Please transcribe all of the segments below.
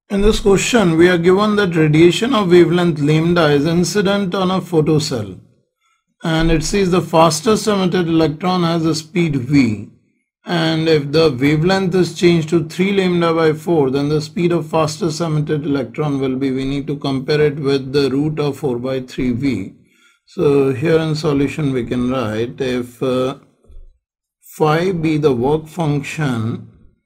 In this question, we are given that radiation of wavelength lambda is incident on a photocell, and it says the fastest emitted electron has a speed v, and if the wavelength is changed to 3 lambda by 4, then the speed of fastest emitted electron will be, we need to compare it with the root of 4 by 3 v. So here in solution we can write, if phi be the work function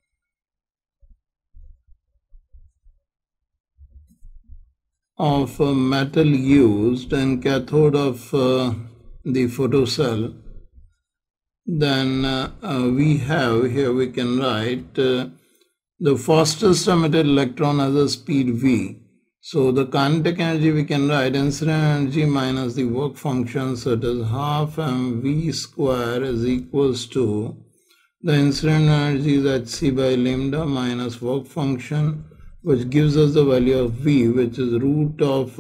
of metal used in cathode of the photocell, then we have here, we can write the fastest emitted electron has a speed v. So the kinetic energy we can write incident energy minus the work function, so it is half mv square is equals to the incident energy is hc by lambda minus work function, which gives us the value of v, which is root of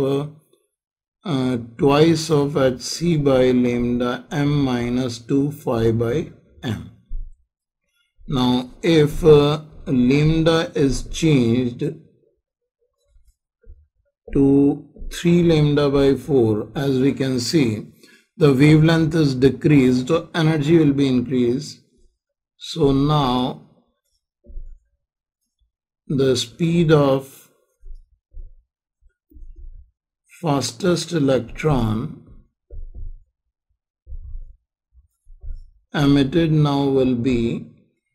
twice of hc by lambda m minus 2 phi by m. Now if lambda is changed to 3 lambda by 4, as we can see, the wavelength is decreased, so energy will be increased. So now the speed of fastest electron emitted now will be,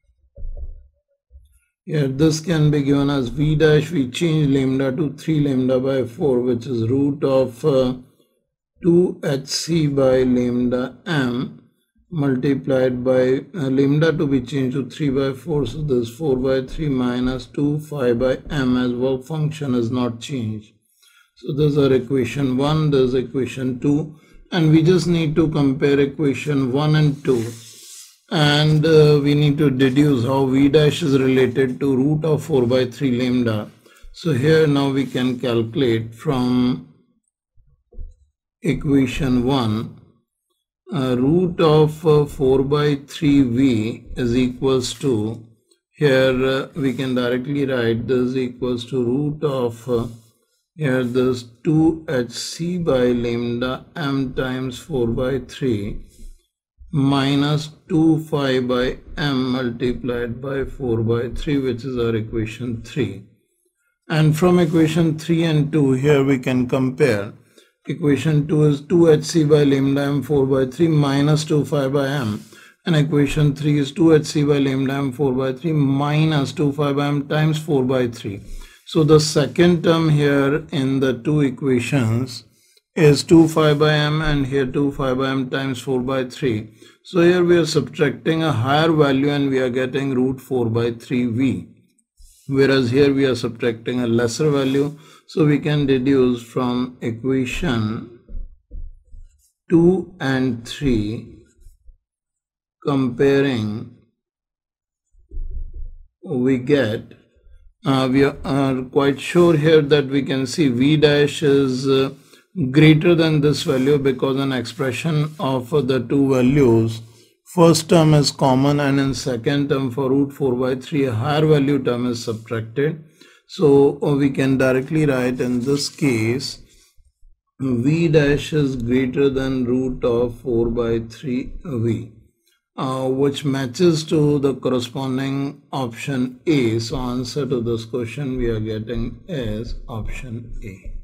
here this can be given as v dash, we change lambda to 3 lambda by 4, which is root of 2 hc by lambda m multiplied by lambda to be changed to 3 by 4, so this 4 by 3 minus 2 phi by m, as work function is not changed. So this is our equation 1, this is equation 2, and we just need to compare equation 1 and 2, and we need to deduce how v dash is related to root of 4 by 3 lambda. So here now we can calculate from equation 1, root of 4 by 3v is equals to, here we can directly write this equals to root of here this 2 hc by lambda m times 4 by 3 minus 2 phi by m multiplied by 4 by 3, which is our equation 3. And from equation 3 and 2, here we can compare. Equation 2 is 2 hc by lambda m 4 by 3 minus 2 phi by m, and equation 3 is 2 hc by lambda m 4 by 3 minus 2 phi by m times 4 by 3. So the second term here in the two equations is 2 phi by m, and here 2 phi by m times 4 by 3. So here we are subtracting a higher value and we are getting root 4 by 3v, whereas here we are subtracting a lesser value. So we can deduce from equation 2 and 3, comparing, we get, we are quite sure here that we can see v dash is greater than this value, because an expression of the two values, first term is common, and in second term for root 4 by 3 a higher value term is subtracted. So we can directly write in this case v dash is greater than root of 4 by 3 v, which matches to the corresponding option A. So answer to this question we are getting is option A.